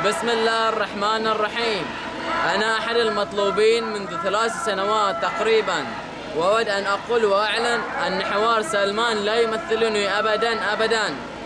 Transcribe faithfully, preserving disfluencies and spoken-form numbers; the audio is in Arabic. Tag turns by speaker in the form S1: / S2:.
S1: بسم الله الرحمن الرحيم. أنا أحد المطلوبين منذ ثلاث سنوات تقريبا، وأود أن أقول وأعلن أن حوار سلمان لا يمثلني أبدا أبدا.